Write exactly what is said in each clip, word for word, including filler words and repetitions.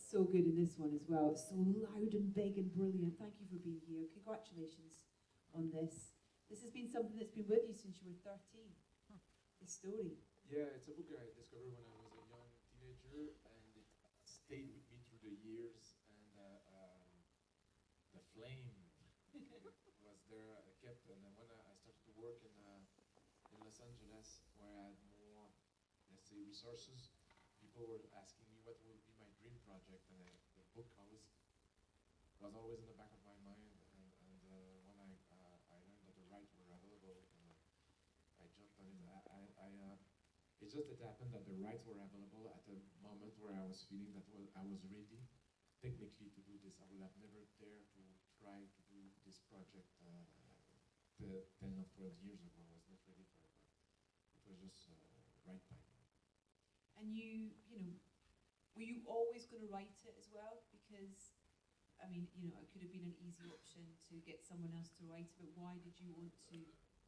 so good in this one as well. It's so loud and big and brilliant. Thank you for being here. Congratulations on this. This has been something that's been with you since you were thirteen. Huh. This story. Yeah, it's a book I discovered when I was a young teenager, and it stayed with me through the years. And uh, um, the flame was there. I kept, and then when I, I started to work in uh, in Los Angeles, where I had more, let's say, resources, people were asking me what would be my dream project, and I, the book always was always in the back of my mind. And, and uh, when I uh, I learned that the rights were available, and uh, I jumped on it. I, I, I uh, it's just that it happened that the rights were available at a moment where I was feeling that was, I was ready technically to do this. I would have never dared to try to do this project uh, the ten or twelve years ago. I was not ready for it, but it was just uh, right time. And you, you know, were you always going to write it as well? Because, I mean, you know, it could have been an easy option to get someone else to write it, but why did you want to?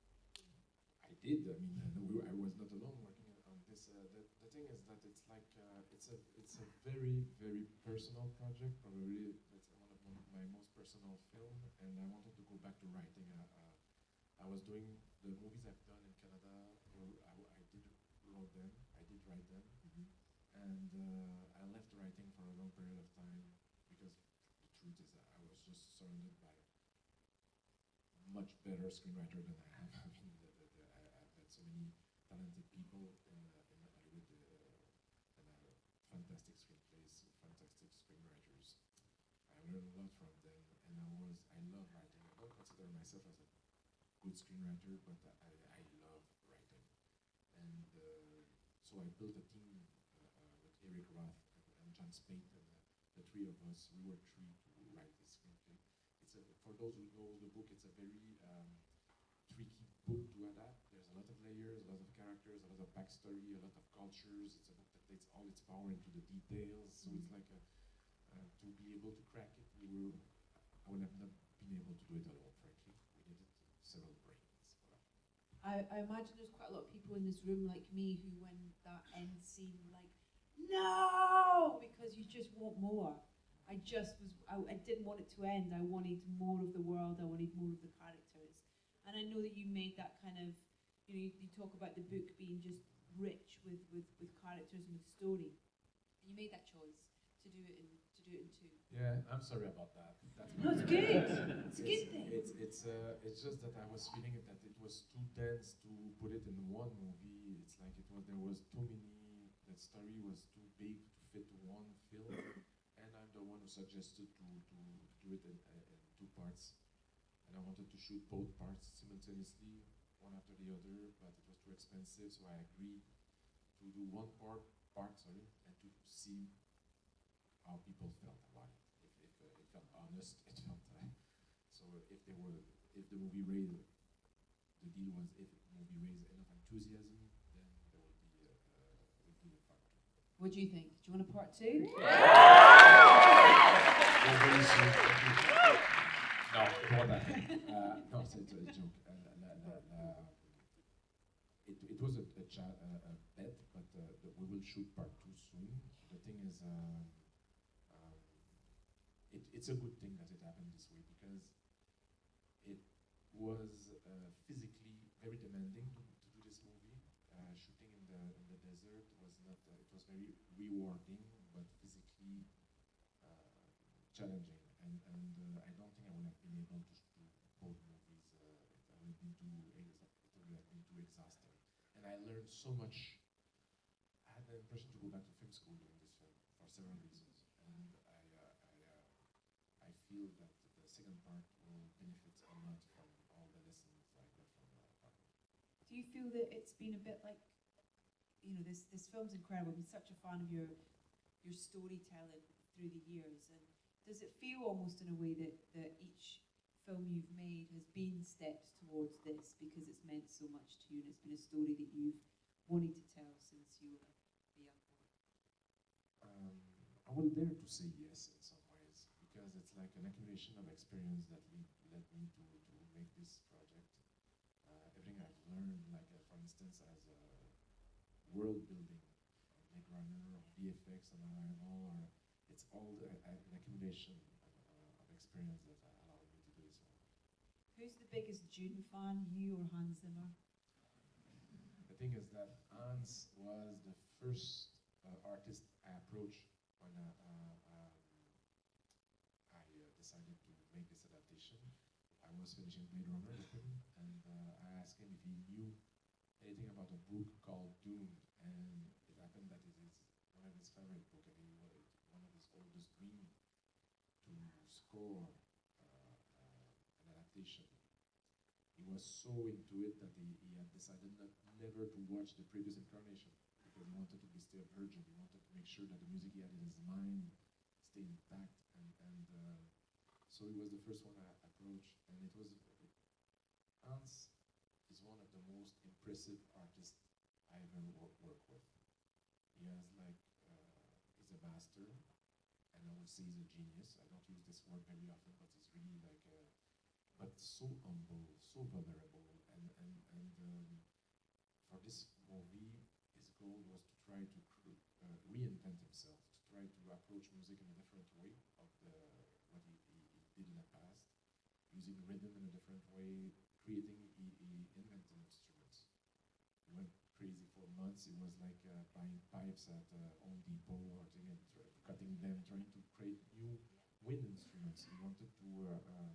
I did. I mean, we, I was not alone working on this. Uh, the, the thing is that it's like uh, it's a it's a very very personal project. Probably it's one of my most personal film, and I wanted to go back to writing. Uh, uh, I was doing the movies I've done in Canada. Where I, I did wrote them. I did write them, Mm-hmm. and uh, I left writing for a long period of time because the truth is that I was just surrounded by much better screenwriter than I am. I mean, the, the, the, I, I've had so many talented people in, uh, in Hollywood, uh, and uh, fantastic screenplays, fantastic screenwriters. I learned a lot from them, and I was I love writing. I don't consider myself as a good screenwriter, but I, I love writing. And uh, so I built a team uh, uh, with Eric Roth and, and John Spate, and uh, the three of us, we were three to write this screenplay. It's a, for those who know the book, it's a very um, tricky book to adapt. There's a lot of layers, a lot of characters, a lot of backstory, a lot of cultures. It's a book that takes all its power into the details. So Mm-hmm. it's like a, uh, to be able to crack it, we were, I would have not been able to do it alone, frankly. We needed several brains. Voilà. I, I imagine there's quite a lot of people in this room like me who, when that end scene, were like, no, because you just want more. I just was, I, I didn't want it to end. I wanted more of the world. I wanted more of the characters. And I know that you made that kind of, you know, you, you talk about the book being just rich with, with, with characters and with story. And you made that choice to do it in to do it in two. Yeah, I'm sorry about that. That's No, it's good. It's a good thing. It's it's uh, it's just that I was feeling it that it was too dense to put it in one movie. It's like it was there was too many. That story was too big to fit one film, and I'm the one who suggested to to do it in, uh, in two parts. And I wanted to shoot both parts simultaneously, one after the other, but it was too expensive, so I agreed to do one part part sorry, and to see how people felt about it. If, if uh, it felt honest, it felt uh, so. If they were, if the movie raised, the deal was if the movie raised enough enthusiasm, then there would be a, uh, would be a part two. What do you think? Do you want a part two? No, more than uh, no, it's, it's a joke. Uh, la, la, la, it, it was a, a, cha- uh, a bet, but uh, the, we will shoot part two soon. The thing is. Uh, Um, it, it's a good thing that it happened this way because it was uh, physically very demanding to, to do this movie. Uh, shooting in the in the desert was not. Uh, it was very rewarding, but physically uh, challenging. And and uh, I don't think I would have been able to do both movies. Uh, it would have been too. Exa- it would have been too exhausting. And I learned so much. I had the impression to go back to film school doing this film for several reasons. And I, uh, I, uh, I feel that the second part will benefit a lot from all the lessons I got from uh, part one. Do you feel that it's been a bit like, you know, this this film's incredible. I've been such a fan of your your storytelling through the years, and does it feel almost in a way that, that each film you've made has been steps towards this because it's meant so much to you and it's been a story that you've wanted to tell since you were a young boy? Um, I will dare to say yes in some ways because it's like an accumulation of experience that lead, led me to, to make this project. Uh, everything I've learned, like uh, for instance, as a world building, uh, Blade Runner, or V F X on Arrival, or it's all the, uh, an accumulation of, uh, of experience that uh, allowed me to do so. Who's the biggest Dune fan, you or Hans Zimmer? The thing is that Hans was the first uh, artist I approached when uh, uh, um, I uh, decided to make this adaptation. I was finishing Blade Runner with him, and uh, I asked him if he knew anything about a book called Dune, and it happened that it is one of his favorite books, and he was one of his oldest dreams to score uh, uh, an adaptation. He was so into it that he, he had decided not never to watch the previous incarnation because he wanted to be still a virgin. He wanted to make sure that the music he had in his mind stayed intact, and, and uh, so he was the first one I approached, and it was Hans is one of the most impressive artists I ever wor worked with. He has like uh, he's a master, and I would say he's a genius. I don't use this word very often, but he's really like a but so humble, so vulnerable, and and and um, for this movie, his goal was to try to uh, reinvent himself, to try to approach music in a different way of the what he, he, he did in the past, using rhythm in a different way, creating. He, he invented instruments. He went crazy for months. It was like uh, buying pipes at uh, Home Depot or thing and cutting them, trying to create new wind instruments. He wanted to. Uh, uh,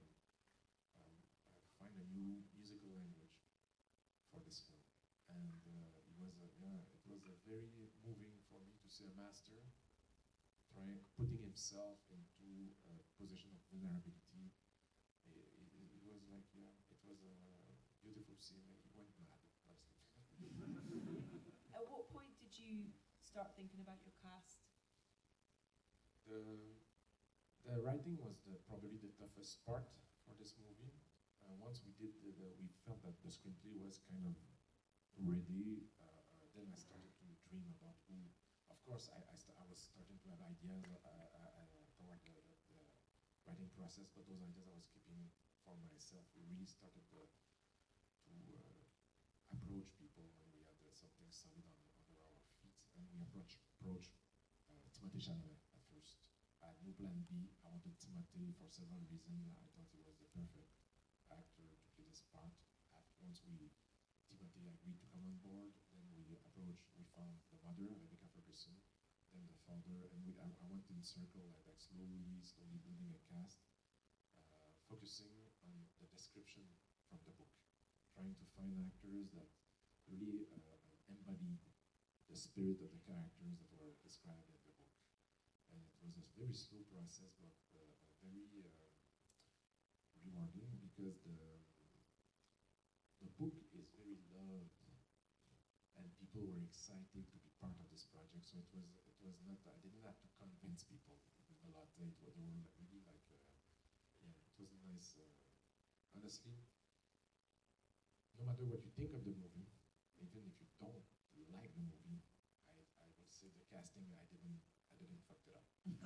find a new musical language for this film, and uh, it was a, yeah, it was a very moving for me to see a master trying putting himself into a position of vulnerability. It, it, it was like yeah, it was a beautiful scene. He went mad, honestly. At what point did you start thinking about your cast? The the writing was the probably the toughest part for this movie. Uh, once we did, the, the, we felt that the screenplay was kind of ready. Uh, uh, then I started to dream about who. Of course, I I, st I was starting to have ideas uh, uh, uh, toward the, the, the writing process, but those ideas I was keeping for myself. We really started to, to uh, approach people when we had uh, something solid on, under our feet, and we approached approach, uh, Timothée Chalamet at first. I had no plan B. I wanted Timothée for several reasons. I thought he was the perfect actor to play this part. After, once we, Timothée agreed to come on board, then we approached, we found the mother, Rebecca Ferguson, then the father, and we, I, I went in circle, like, like slowly, slowly building a cast, uh, focusing on the description from the book, trying to find actors that really uh, embodied the spirit of the characters that were described in the book. And it was a very slow process, but uh, very uh, rewarding because the the book is very loved and people were excited to be part of this project. So it was it was not I didn't have to convince people a lot. They, they were really like uh, yeah, it was a nice. Uh, honestly, no matter what you think of the movie, even if you don't like the movie, I I would say the casting I didn't I didn't fuck it up.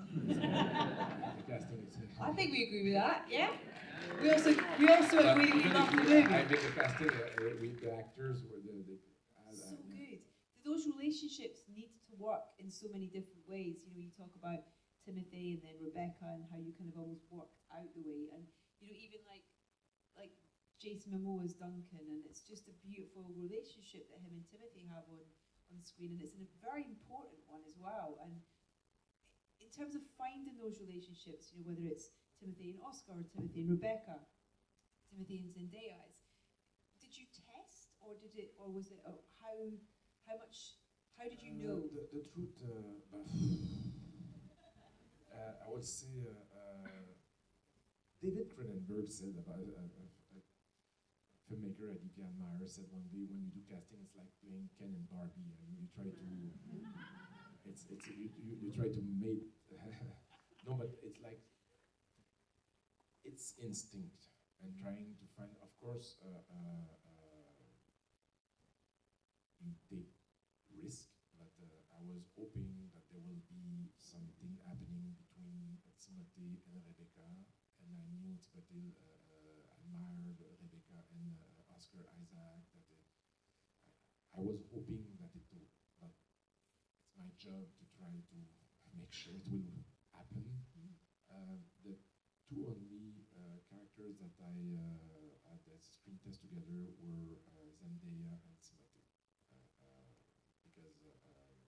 The casting is. I think we agree with that. Yeah. We also we also But agree we even love if the you- movie. I made the casting uh, with the actors were the, the uh, So uh, good. Those relationships need to work in so many different ways. You know, you talk about Timothée and then Rebecca and how you kind of almost worked out the way. And you know, even like like Jason Momoa's Duncan, and it's just a beautiful relationship that him and Timothée have on on screen, and it's a very important one as well. And in terms of finding those relationships, you know, whether it's Timothée and Oscar, or Timothée and Rebecca, Timothée and Zendaya, did you test, or did it, or was it, oh, how, how much, how did you know? Uh, the, the truth, uh, uh, I would say, uh, uh, David Cronenberg said about uh, uh, a filmmaker Aditya Admire said one day, when you do casting, it's like playing Ken and Barbie, and you try to, it's it's you you, you try to make, no, but it's like. It's instinct and trying to find, of course, uh, uh, uh, you take risk, but uh, I was hoping that there will be something happening between Timothée and Rebecca, and I knew Timothée uh, uh, admired Rebecca and uh, Oscar Isaac. That it, I, I was hoping that it would, but it's my job to try to make sure it will happen. Mm. Uh, the two only uh, characters that I uh, had the screen test together were uh, Zendaya and Timothée. Uh, uh, because uh, um,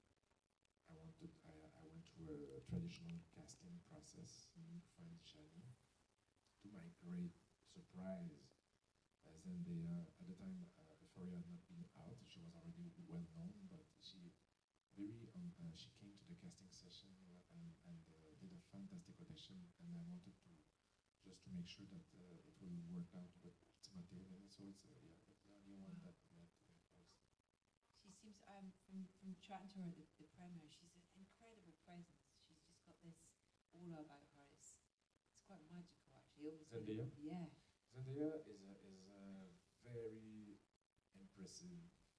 I wanted, I, I went through a traditional casting process Mhm. to find Shani. To my great surprise, uh, Zendaya, at the time, uh, Euphoria had not been out. She was already well known, but she very um, uh, she came to the casting session uh, and, and uh, did a fantastic audition. And I wanted to just to make sure that uh, it will work out with Timothée. And so it's uh, yeah, it's the only one Wow. that met uh, was. She seems, um, from, from chatting to her at the, the premiere, she's an incredible presence. She's just got this aura about her. It's, it's quite magical, actually. Almost like- Zendaya? Yeah. Zendaya is a, is a very impressive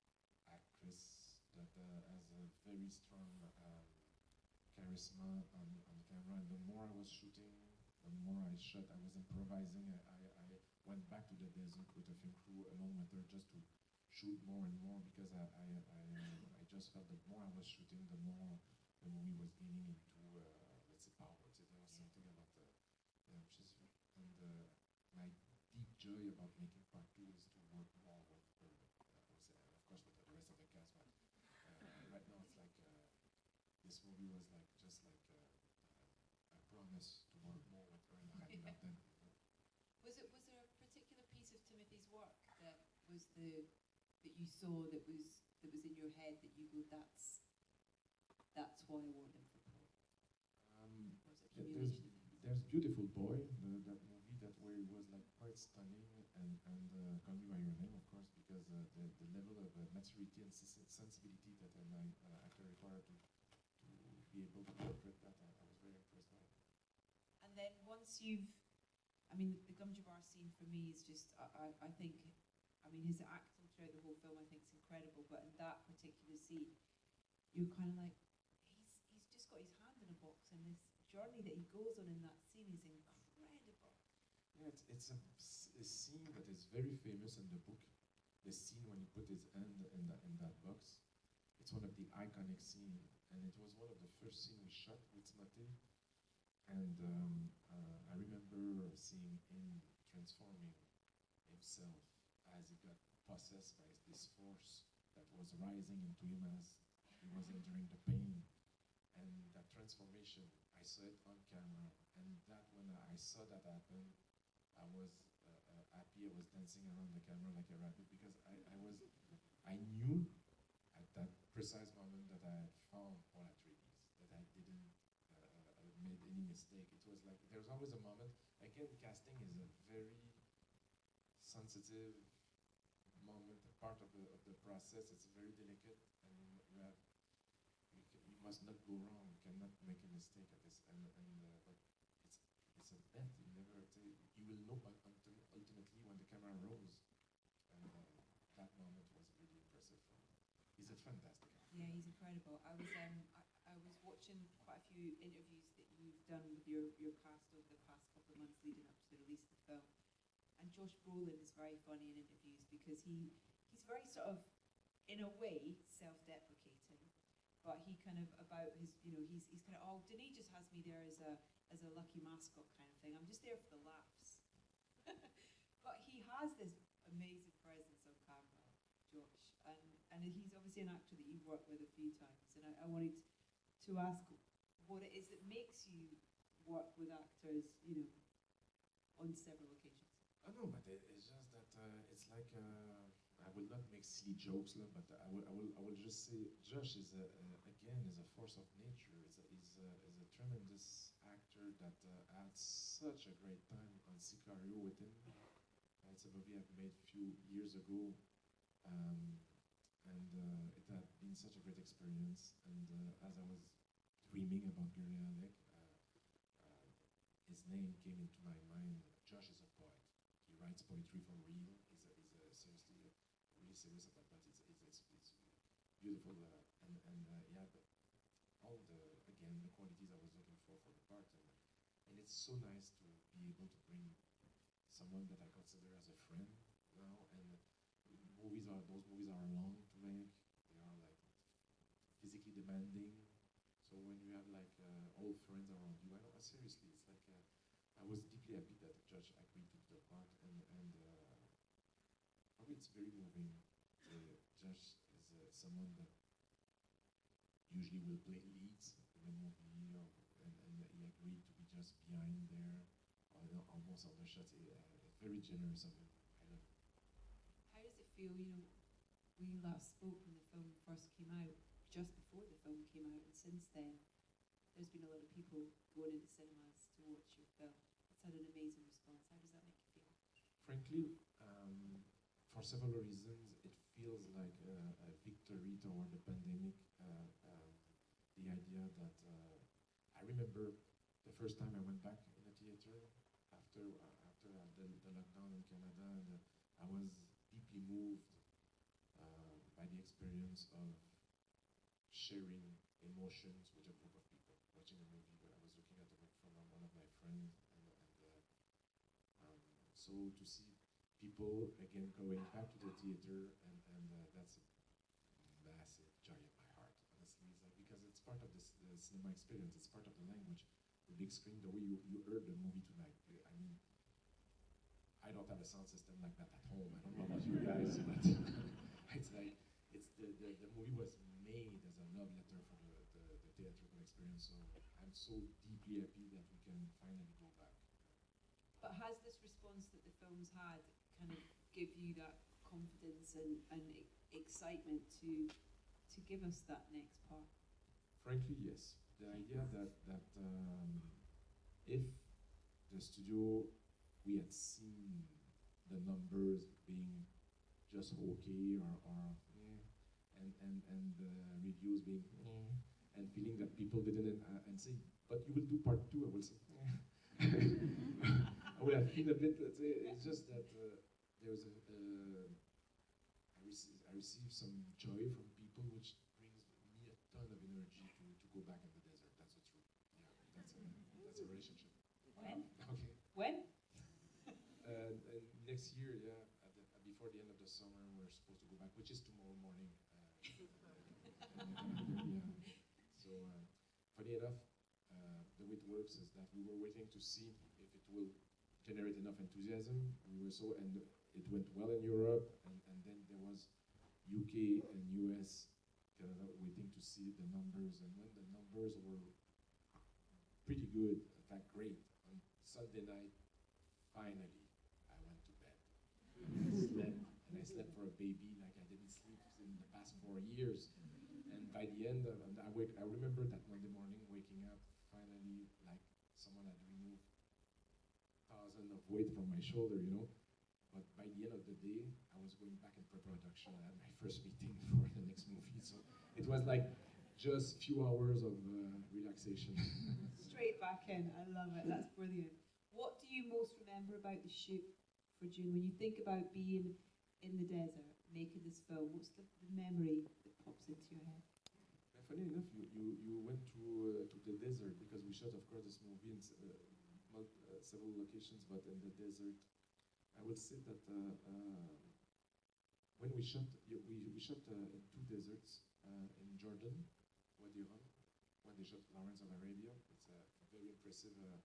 actress that uh, has a very strong um, charisma on, on camera. And the more I was shooting, the more I shot, I was improvising. I, I, I went back to the desert with a film crew along with her just to shoot more and more because I, I, I, uh, I just felt that more I was shooting, the more the movie was gaining into, uh, let's say, power. So there was Yeah. something about the, yeah, she's, and uh, my deep joy about making part two is to work more with her. Uh, I would say, and of course, with the rest of the cast. But uh, right now, it's like uh, this movie was like just like uh, uh, I promise to work more with her, and I love them. Was it, was there a particular piece of Timothy's work that was the, that you saw that was, that was in your head that you go, that's, that's why I want him for Paul? Um, Or was it Yeah, there's, accumulation of things? there's Beautiful Boy, the, that movie that where it was like quite stunning, and and uh, Call Me by Your Name, of course, because uh, the the level of uh, maturity and sens- sensibility that an uh, actor required to to be able to interpret that, I, I was very impressed by. It. And then once you've, I mean, the Gum Jabbar scene for me is just, I, I, I think, I mean, his acting throughout the whole film I think is incredible, but in that particular scene, you're kind of like, he's, he's just got his hand in a box, and this journey that he goes on in that scene is incredible. Yeah, it's it's a, s- a scene that is very famous in the book. The scene when he put his hand in that in that box. It's one of the iconic scenes, and it was one of the first scenes we shot with Timothy. And um, uh, I remember seeing him transforming himself as he got possessed by this force that was rising into him as he was enduring the pain. And that transformation, I saw it on camera. And that when I saw that happen, I was uh, uh, happy. I was dancing around the camera like a rabbit because I, I was, I knew at that precise moment that I had found Paul Atreides, that I didn't uh, uh, made any mistake. It was like there's always a moment. Again, casting is a very sensitive moment, a part of the of the process. It's very delicate, and you, you have you, can, you must not go wrong. You cannot make a mistake at this. And and uh, but it's it's a bet. You never say you will know un- until ultimately when the camera rolls. And uh, that moment was really impressive for me. He's a fantastic actor. Yeah, he's incredible. I was um I, I was watching quite a few interviews that you've done with your, your cast over the past couple of months leading up to the release of the film. And Josh Brolin is very funny in interviews because he he's very sort of, in a way, self-deprecating, but he kind of about his, you know, he's he's kind of, oh, Denis just has me there as a as a lucky mascot kind of thing. I'm just there for the laughs. But he has this amazing presence on camera, Josh, and and he's obviously an actor that you've worked with a few times, and I, I wanted to ask what it is that makes you work with actors, you know, on several occasions. I know, but it, it's just that uh, it's like uh, I will not make silly jokes, lah, but I will, I will, I will just say Josh is a, uh, again is a force of nature. Is a, is a, is a tremendous actor that uh, had such a great time on Sicario with him. Uh, it's a movie I've made a few years ago, um, and uh, it had been such a great experience. And uh, as I was dreaming about Gary Alec, uh, uh, his name came into my mind. Josh is a poet. He writes poetry for real. He's a, he's a seriously uh, really serious about that. It's it's, it's, it's beautiful, uh, and and uh, yeah, but all the again the qualities I was looking for for the part, and and it's so nice to be able to bring someone that I consider as a friend now. And movies are those movies are long to make. They are like physically demanding. So when you have like uh, all friends around you. I know, seriously, it's like, uh, I was deeply happy that the judge agreed to the part, and, and uh, probably it's very moving. The judge is uh, someone that usually will play leads in a movie, or, and, and he agreed to be just behind there, or, you know, almost on the shots. Uh, very generous of him. I love it. How does it feel, you know, we last spoke when the film first came out, just before the film came out, and since then, there's been a lot of people going into cinemas to watch your film. It's had an amazing response. How does that make you feel? Frankly, um, for several reasons, it feels like a, a victory toward the pandemic. Uh, um, the idea that uh, I remember the first time I went back in the theater after uh, after uh, the, the lockdown in Canada, and uh, I was deeply moved uh, by the experience of sharing emotions with a group of people. Watching a movie, where I was looking at the book from uh, one of my friends, and, and uh, um, so to see people again going back to the theater, and, and uh, that's a massive joy in my heart, honestly. It's like, because it's part of this, the cinema experience, it's part of the language, the big screen, the way you, you heard the movie tonight. I mean, I don't have a sound system like that at home. I don't know about you guys, but it's like, it's the, the, the movie was made as a love letter for the, the, the theatrical experience, so I'm so deeply happy that we can finally go back. But has this response that the film's had kind of give you that confidence and, and e- excitement to to give us that next part? Frankly, yes. The idea that, that um, if the studio, we had seen the numbers being just okay, or, or eh, and, and, and the reviews being eh, and feeling that people didn't, uh, and say, but you will do part two, I will say, eh. I would have been a bit, let's say, it's just that uh, there was a, uh, I, rece- I received some joy from people, which brings me a ton of energy to, to go back in the desert. That's the truth. Yeah, that's a, that's a relationship. When? Okay. When? Uh, and next year, yeah, at the, uh, before the end of the summer, we're supposed to go back, which is tomorrow morning. Uh, uh, yeah. So, uh, funny enough, uh, the way it works is that we were waiting to see if it will generate enough enthusiasm. We were so, and it went well in Europe, and, and then there was U K and U S, Canada, waiting to see the numbers, and when the numbers were pretty good, in fact, great, on Sunday night, finally, I went to bed. And I slept, and I slept for a baby like I didn't sleep in the past four years. And by the end, of, I, wake, I remember that Monday morning waking up, finally, like someone had removed thousand of weight from my shoulder, you know. But by the end of the day, I was going back in pre-production. I had my first meeting for the next movie, so it was like just few hours of uh, relaxation. Straight back in. I love it. That's brilliant. What do you most remember about the shoot for June? When you think about being in the desert, making this film, what's the, the memory that pops into your head? Yeah, funny enough, you, you, you went to uh, to the desert, because we shot, of course, this movie in uh, mul- uh, several locations, but in the desert, I would say that uh, uh, when we shot, you- we, we shot uh, in two deserts, uh, in Jordan, Wadi Rum, when they shot Lawrence of Arabia. It's a very impressive uh,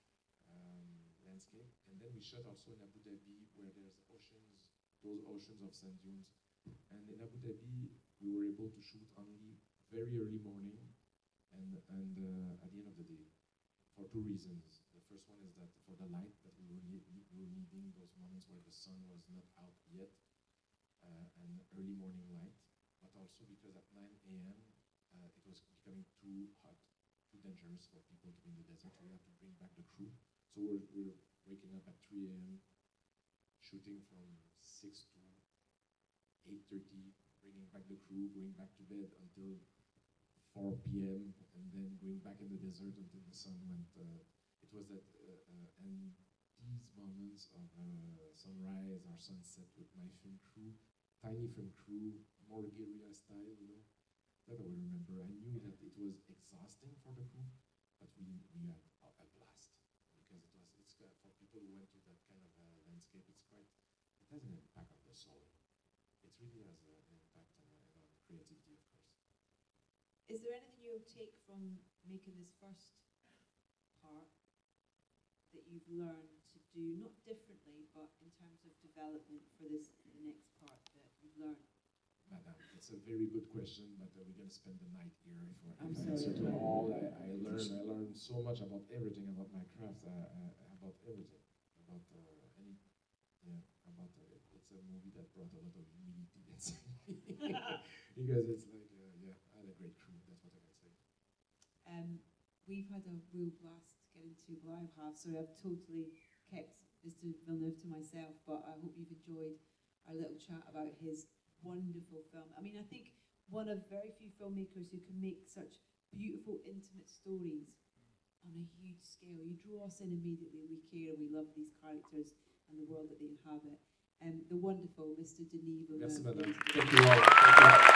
um, landscape. And then we shot also in Abu Dhabi, where there's oceans, those oceans of sand dunes. And in Abu Dhabi, we were able to shoot only very early morning, and, and uh, at the end of the day, for two reasons. The first one is that for the light that we were, ne- we were needing, those moments where the sun was not out yet, uh, and early morning light, but also because at nine a m uh, it was becoming too hot, too dangerous for people to be in the desert. We had to bring back the crew. So we're, we're waking up at three a m, shooting from six to eight thirty, bringing back the crew, going back to bed until four p m, and then going back in the desert until the sun went. Uh, it was that, uh, uh, and these moments of uh, sunrise or sunset with my film crew, tiny film crew, more guerrilla style, you know, that I will remember. I knew that it was exhausting for the crew, but we, we had a, a blast, because it was, it's uh, for people who went to that kind of uh, landscape, it's quite, it has an impact on the soul. It really has a, an impact on, uh, on creativity, of course. is there anything you'll take from making this first part that you've learned to do, not differently, but in terms of development for this the next part that you've learned? Madam, it's a very good question, but uh, we're going to spend the night here if we're I'm if I sorry. answer to all. I, I learned I learned so much about everything, about my craft, uh, uh, about everything, about uh, any, yeah, about uh, it's a movie that brought a lot of humility inside me because it's like, uh, yeah, I had a great crew. That's what I can say. Um, we've had a real blast getting to, well, I have, so I've totally kept Mister Villeneuve to myself, but I hope you've enjoyed our little chat about his wonderful film. I mean, I think one of very few filmmakers who can make such beautiful, intimate stories on a huge scale. You draw us in immediately, we care, we love these characters and the world that they inhabit. And um, the wonderful Mister Denis Villeneuve. Merci, madame. Thank you all. Thank you.